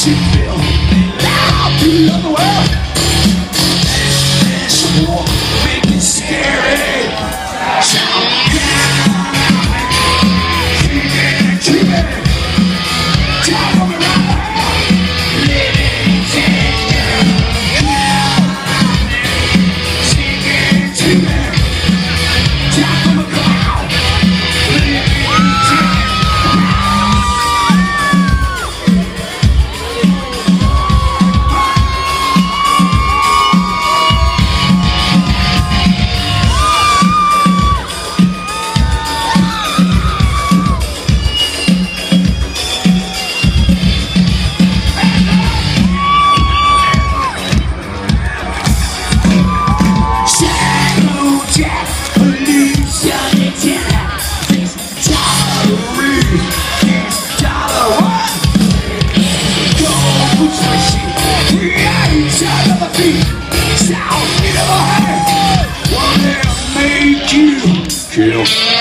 you feel loud through the world. This war make it scary. Shout keep it. Talk on me right now. Living together. Sing it to me. Talk on the crowd. Living together. Kill.